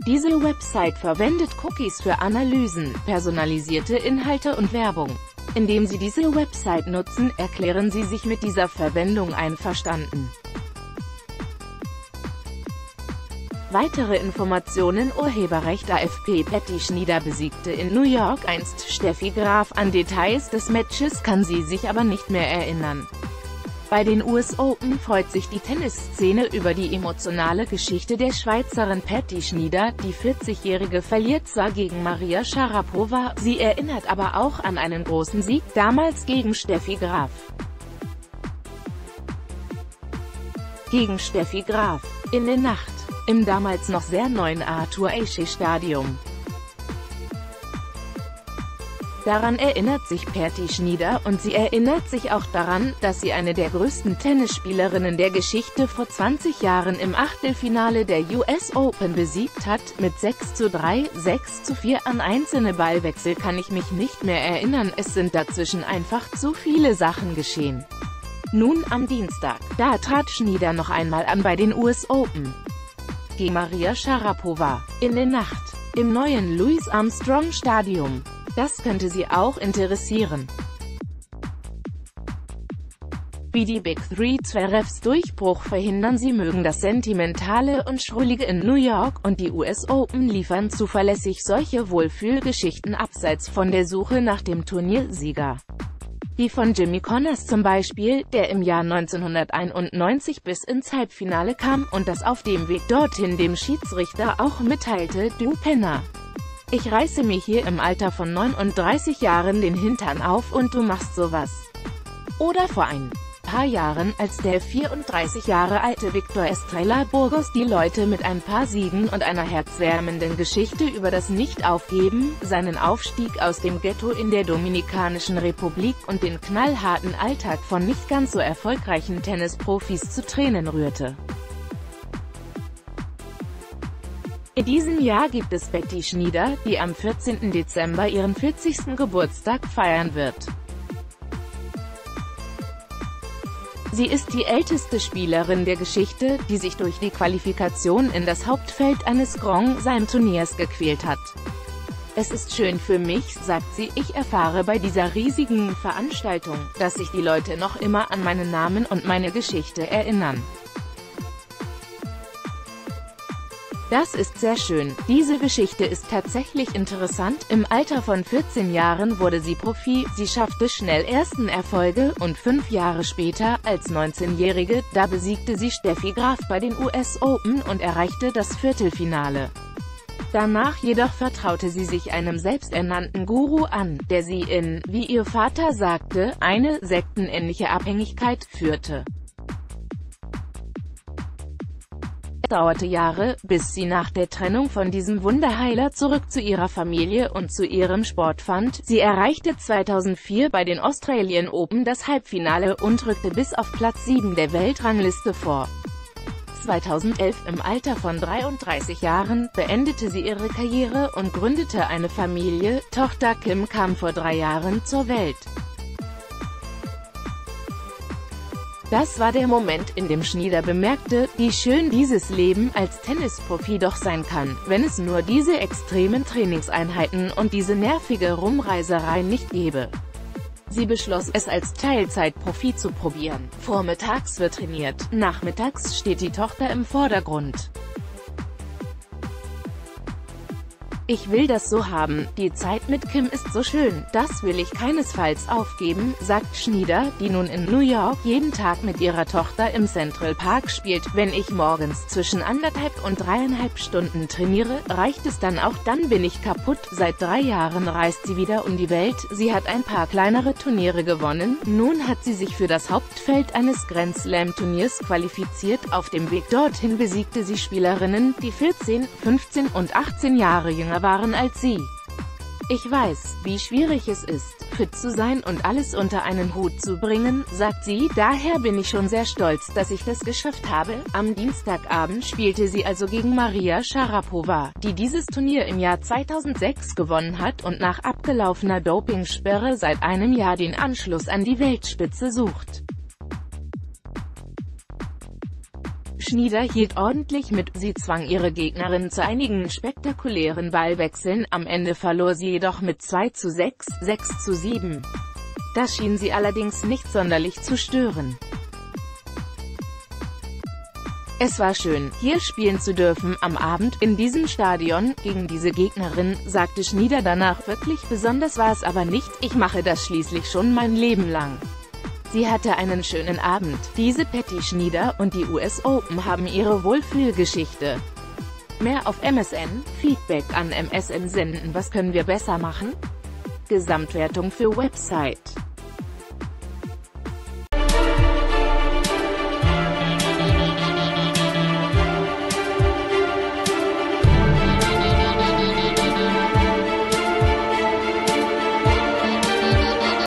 Diese Website verwendet Cookies für Analysen, personalisierte Inhalte und Werbung. Indem Sie diese Website nutzen, erklären Sie sich mit dieser Verwendung einverstanden. Weitere Informationen: Urheberrecht AFP. Patty Schnyder besiegte in New York einst Steffi Graf. An Details des Matches kann sie sich aber nicht mehr erinnern. Bei den US Open freut sich die Tennisszene über die emotionale Geschichte der Schweizerin Patty Schnyder. Die 40-Jährige verliert zwar gegen Maria Sharapova, sie erinnert aber auch an einen großen Sieg, damals gegen Steffi Graf. Gegen Steffi Graf. In der Nacht. Im damals noch sehr neuen Arthur Ashe Stadium. Daran erinnert sich Patty Schnyder, und sie erinnert sich auch daran, dass sie eine der größten Tennisspielerinnen der Geschichte vor 20 Jahren im Achtelfinale der US Open besiegt hat. Mit 6:3, 6:4 an einzelne Ballwechsel kann ich mich nicht mehr erinnern, es sind dazwischen einfach zu viele Sachen geschehen. Nun am Dienstag, da trat Schnyder noch einmal an bei den US Open. Gegen Maria Sharapova. In der Nacht. Im neuen Louis Armstrong Stadium. Das könnte Sie auch interessieren. Wie die Big Three Zverevs Durchbruch verhindern. Sie mögen das Sentimentale und Schrullige in New York, und die US Open liefern zuverlässig solche Wohlfühlgeschichten abseits von der Suche nach dem Turniersieger. Wie von Jimmy Connors zum Beispiel, der im Jahr 1991 bis ins Halbfinale kam und das auf dem Weg dorthin dem Schiedsrichter auch mitteilte: Du Penner. Ich reiße mir hier im Alter von 39 Jahren den Hintern auf und du machst sowas. Oder vor ein paar Jahren, als der 34 Jahre alte Victor Estrella Burgos die Leute mit ein paar Siegen und einer herzwärmenden Geschichte über das Nicht-Aufgeben, seinen Aufstieg aus dem Ghetto in der Dominikanischen Republik und den knallharten Alltag von nicht ganz so erfolgreichen Tennisprofis zu Tränen rührte. In diesem Jahr gibt es Patty Schnyder, die am 14. Dezember ihren 40. Geburtstag feiern wird. Sie ist die älteste Spielerin der Geschichte, die sich durch die Qualifikation in das Hauptfeld eines Grand Slam-Turniers gequält hat. Es ist schön für mich, sagt sie, ich erfahre bei dieser riesigen Veranstaltung, dass sich die Leute noch immer an meinen Namen und meine Geschichte erinnern. Das ist sehr schön. Diese Geschichte ist tatsächlich interessant. Im Alter von 14 Jahren wurde sie Profi, sie schaffte schnell ersten Erfolge, und 5 Jahre später, als 19-Jährige, da besiegte sie Steffi Graf bei den US Open und erreichte das Viertelfinale. Danach jedoch vertraute sie sich einem selbsternannten Guru an, der sie in, wie ihr Vater sagte, eine sektenähnliche Abhängigkeit führte. Es dauerte Jahre, bis sie nach der Trennung von diesem Wunderheiler zurück zu ihrer Familie und zu ihrem Sport fand. Sie erreichte 2004 bei den Australian Open das Halbfinale und rückte bis auf Platz 7 der Weltrangliste vor. 2011, im Alter von 33 Jahren, beendete sie ihre Karriere und gründete eine Familie. Tochter Kim kam vor 3 Jahren zur Welt. Das war der Moment, in dem Schnyder bemerkte, wie schön dieses Leben als Tennisprofi doch sein kann, wenn es nur diese extremen Trainingseinheiten und diese nervige Rumreiserei nicht gäbe. Sie beschloss, es als Teilzeitprofi zu probieren. Vormittags wird trainiert, nachmittags steht die Tochter im Vordergrund. Ich will das so haben, die Zeit mit Kim ist so schön, das will ich keinesfalls aufgeben, sagt Schnyder, die nun in New York jeden Tag mit ihrer Tochter im Central Park spielt. Wenn ich morgens zwischen 1,5 und 3,5 Stunden trainiere, reicht es dann auch, dann bin ich kaputt. Seit 3 Jahren reist sie wieder um die Welt, sie hat ein paar kleinere Turniere gewonnen, nun hat sie sich für das Hauptfeld eines Grand Slam Turniers qualifiziert. Auf dem Weg dorthin besiegte sie Spielerinnen, die 14, 15 und 18 Jahre jünger waren als sie. Ich weiß, wie schwierig es ist, fit zu sein und alles unter einen Hut zu bringen, sagt sie, daher bin ich schon sehr stolz, dass ich das geschafft habe. Am Dienstagabend spielte sie also gegen Maria Sharapova, die dieses Turnier im Jahr 2006 gewonnen hat und nach abgelaufener Dopingsperre seit einem Jahr den Anschluss an die Weltspitze sucht. Schnieder hielt ordentlich mit, sie zwang ihre Gegnerin zu einigen spektakulären Ballwechseln, am Ende verlor sie jedoch mit 2:6, 6:7. Das schien sie allerdings nicht sonderlich zu stören. Es war schön, hier spielen zu dürfen, am Abend, in diesem Stadion, gegen diese Gegnerin, sagte Schnieder danach. Wirklich besonders war es aber nicht, ich mache das schließlich schon mein Leben lang. Sie hatte einen schönen Abend. Diese Patty Schnieder und die US Open haben ihre Wohlfühlgeschichte. Mehr auf MSN, Feedback an MSN senden. Was können wir besser machen? Gesamtwertung für Website.